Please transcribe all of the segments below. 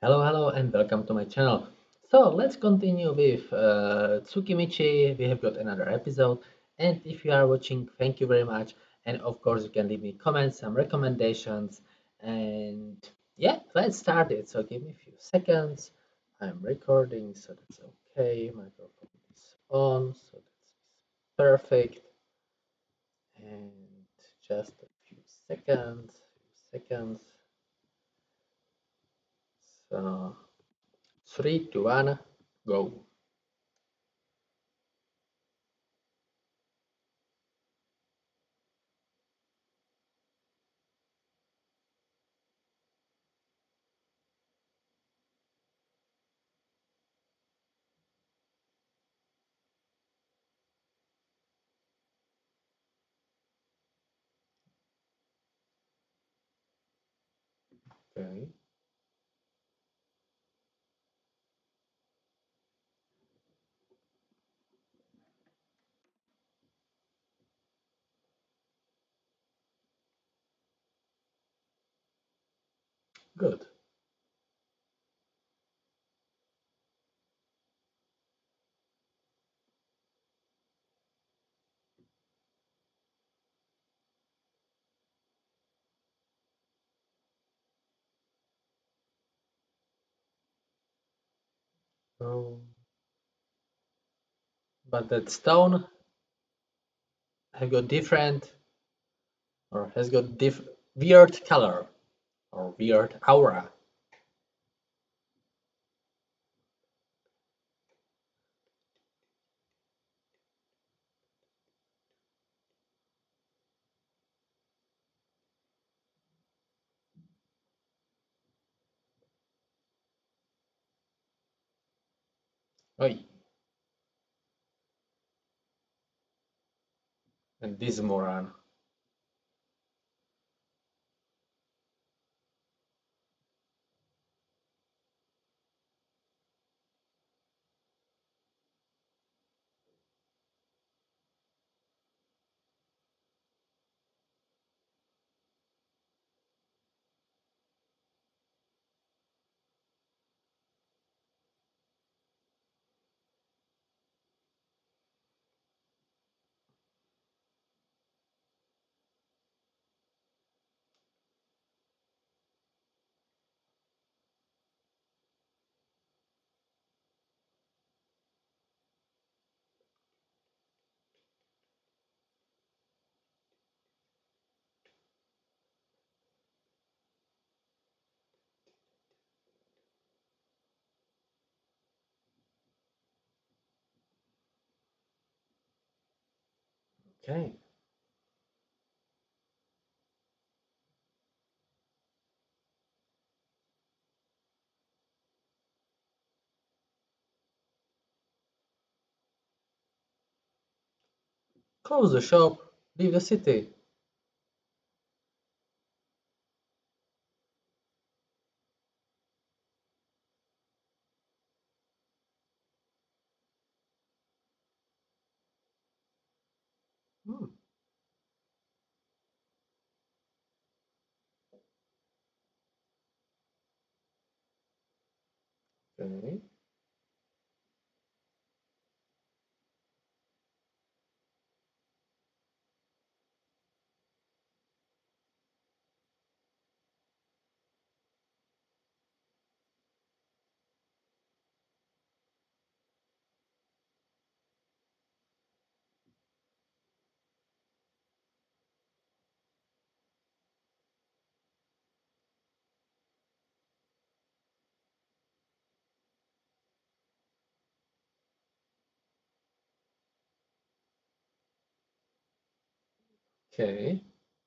Hello, and welcome to my channel. So let's continue with Tsukimichi. We have got another episode, and if you are watching, thank you very much. And of course, you can leave me comments, some recommendations, and yeah, let's start it. So give me a few seconds. I'm recording, so that's okay. Microphone is on, so that's perfect. And just a few seconds. So 3, 2, 1, go. Okay, good. Oh, but that stone have got different or has got weird color or weird aura. Oi, and this moron. Okay, close the shop, leave the city. Hmm, okay, okay.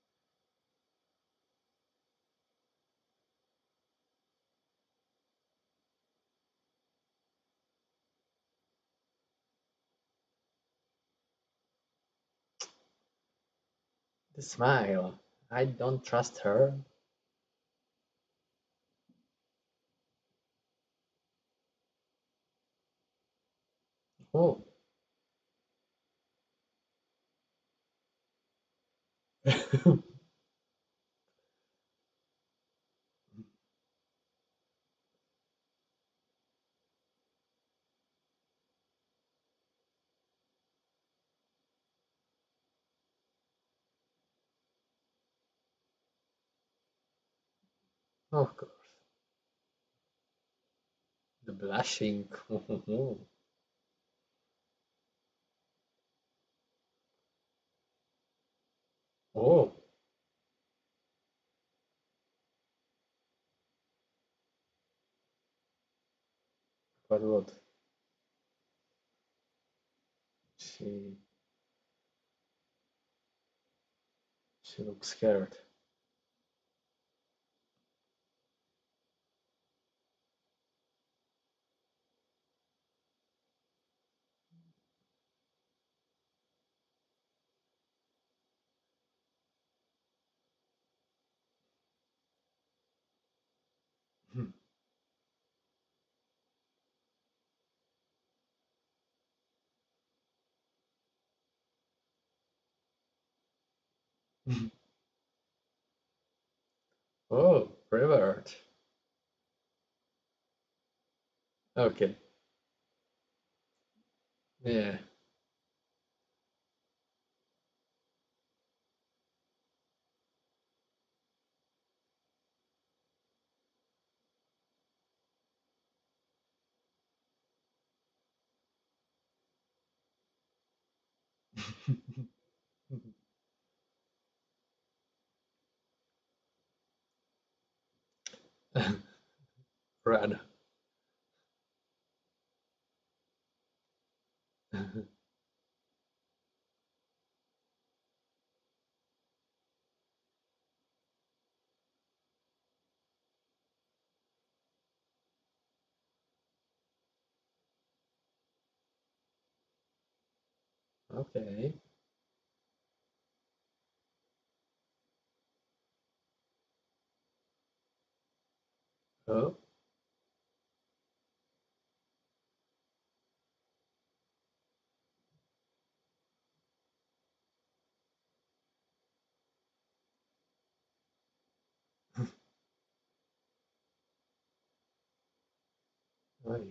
The smile. I don't trust her. Oh, Of course. The blushing. Oh, but what? She she looks scared. Oh, revert. Okay. Yeah. Rad. Okay. Oh, right.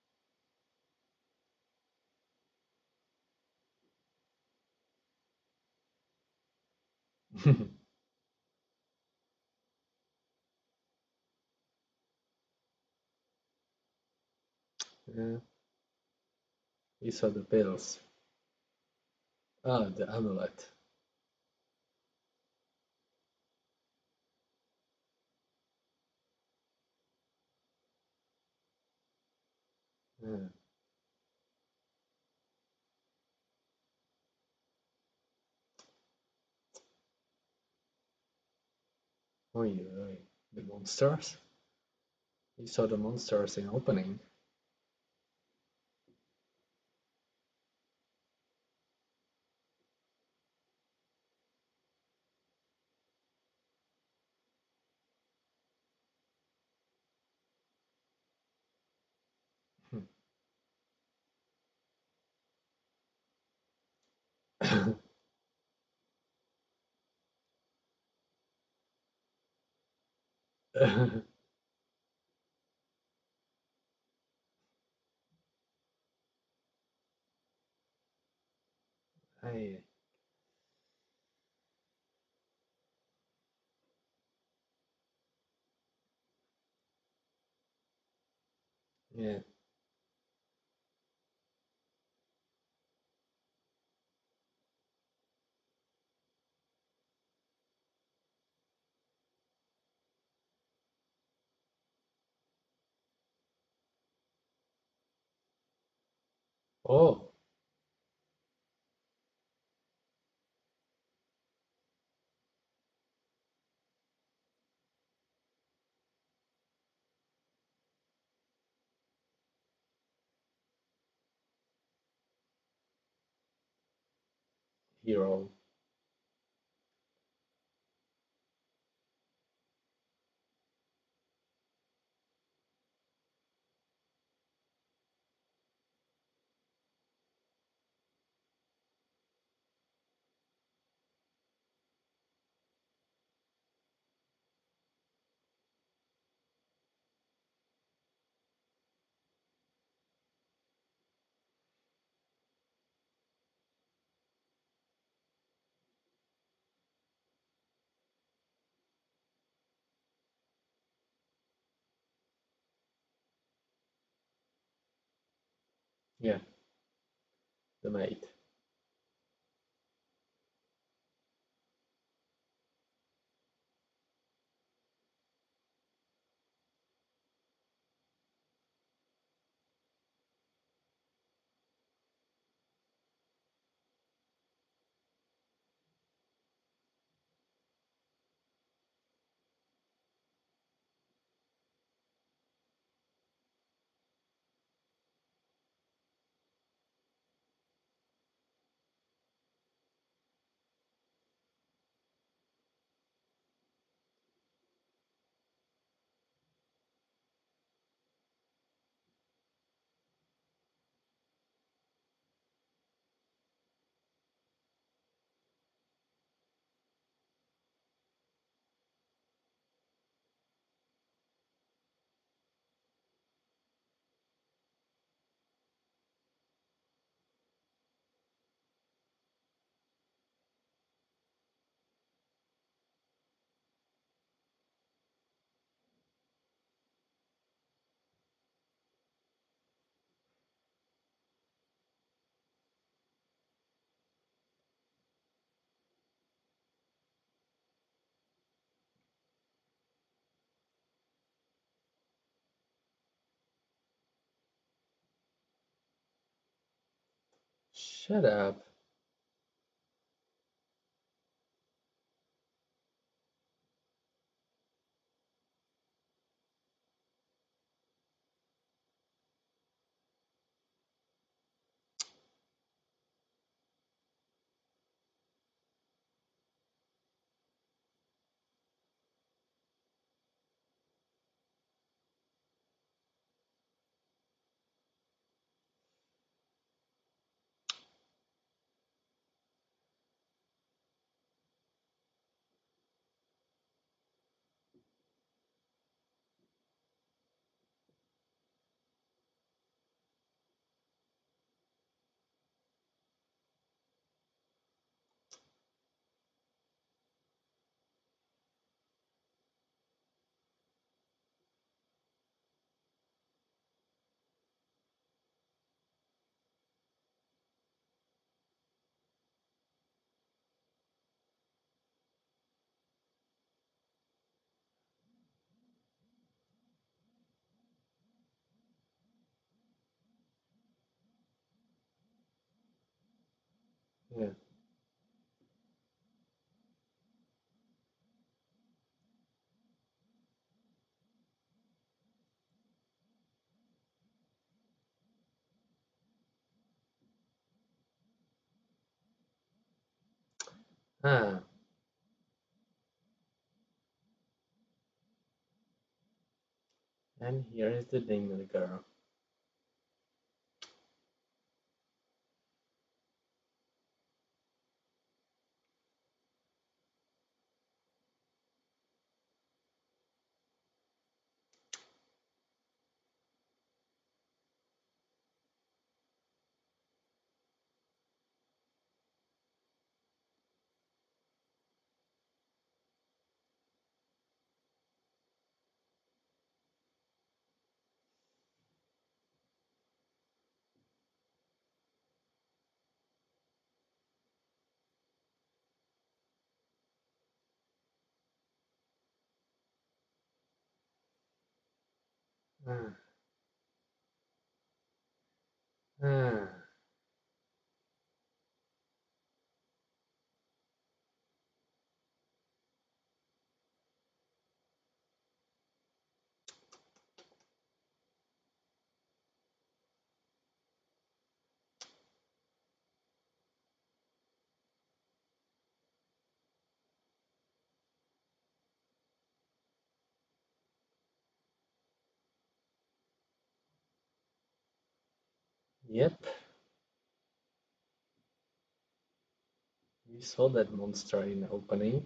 Yeah, you saw the pills. Ah, the amulet. Yeah. Oh, yeah. The monsters. You saw the monsters in opening. I, yeah. Oh, hero. Yeah, the mate. Shut up. Yeah. Ah, and here is the dingle girl. Ah, ah. Yep, we saw that monster in the opening.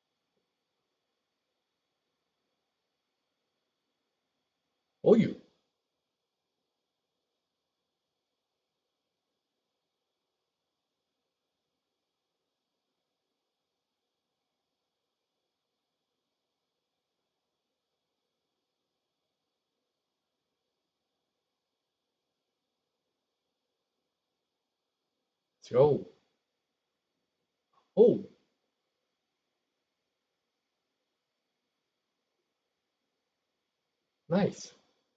Oh, you. Let's go. Oh, nice.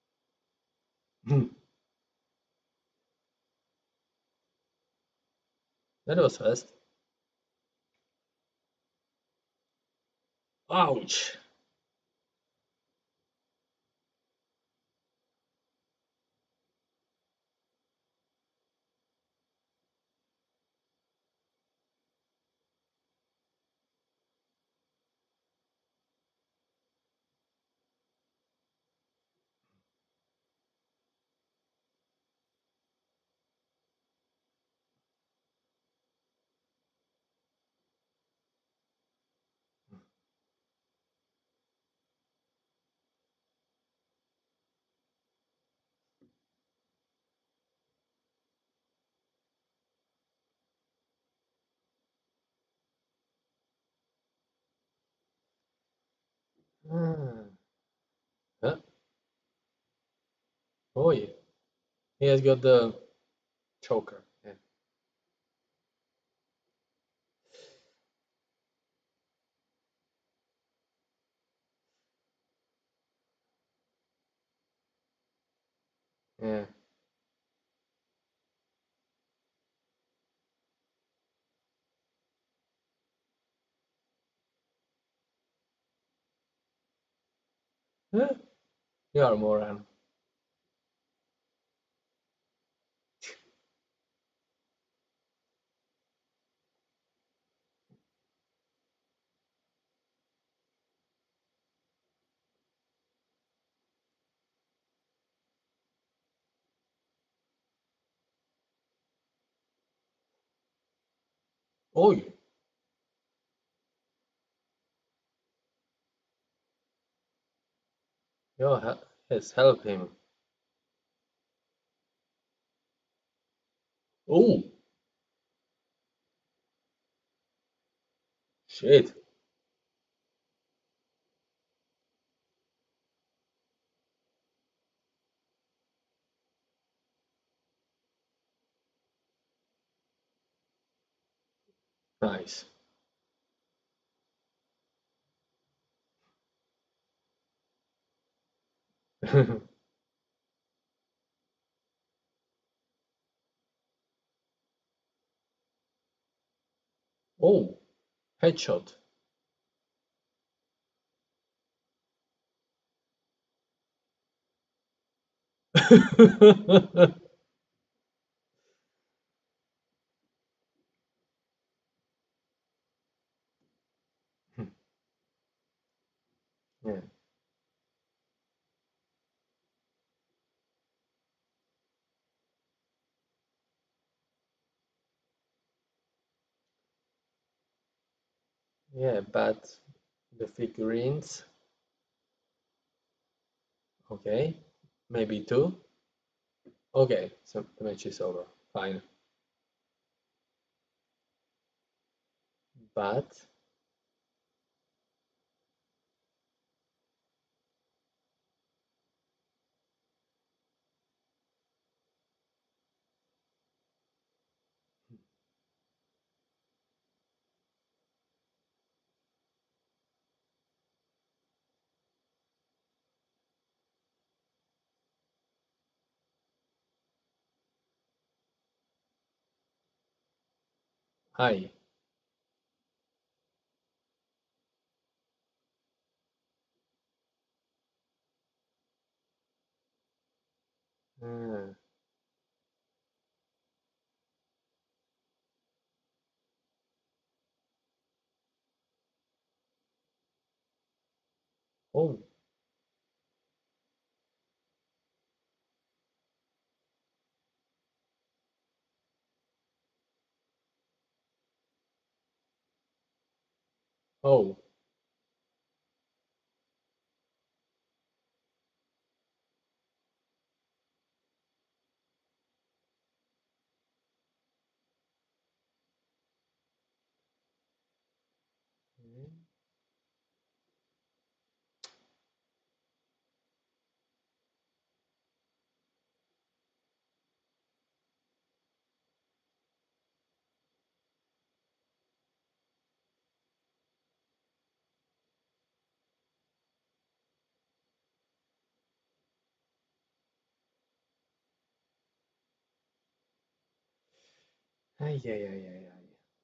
That was fast. Ouch. Ah. Huh? Oh, yeah. He has got the choker. Yeah. Yeah. Huh? You are a moron. Oh, yeah. Yes, help him. Oh, shit. Nice. Oh, headshot. Yeah. Yeah, but the figurines, okay, maybe two. Okay, so the match is over. Fine. But, hi. Uh, oh, oh, Ay, ay, ay, ay, ay.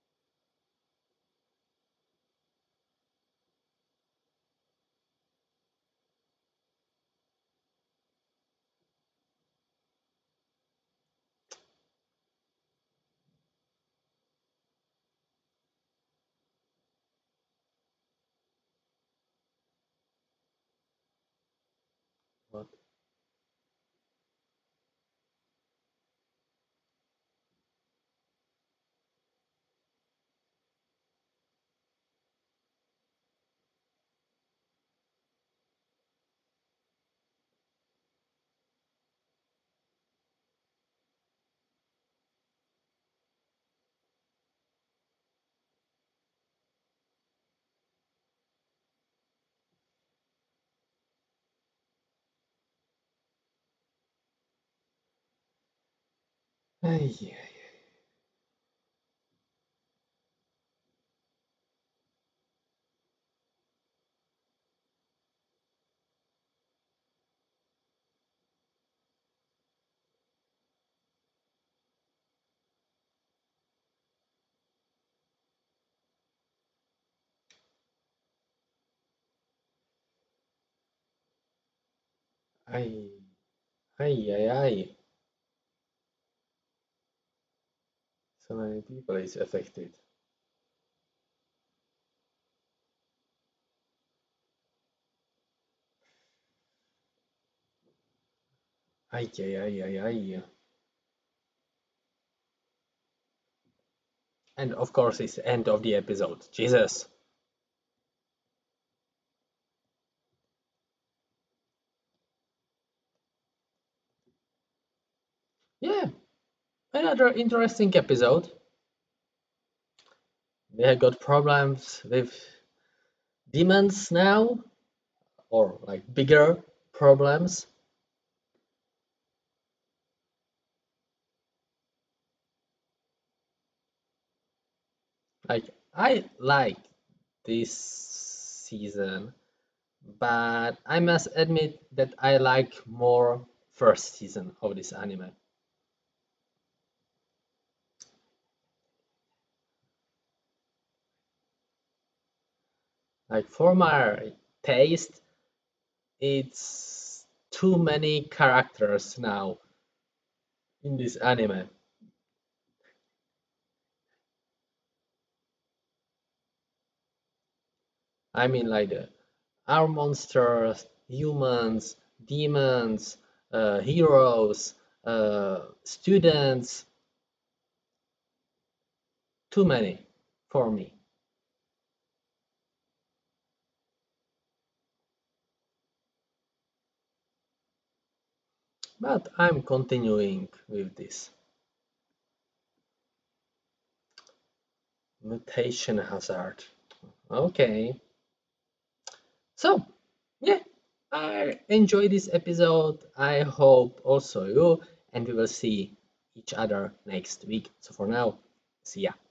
What? Ay, ay, ay, ay, ay. So many people is affected. Ay, ay, ay, ay, ay. And of course, it's the end of the episode. Jesus. Yeah, another interesting episode. We have got problems with demons now, or like bigger problems. Like, I like this season, but I must admit that I like more first season of this anime. Like, for my taste, it's too many characters now in this anime. I mean, like the our monsters, humans, demons, heroes, students, too many for me. But I'm continuing with this. Mutation hazard. Okay. So, yeah, I enjoy this episode. I hope also you, and we will see each other next week. So for now, see ya.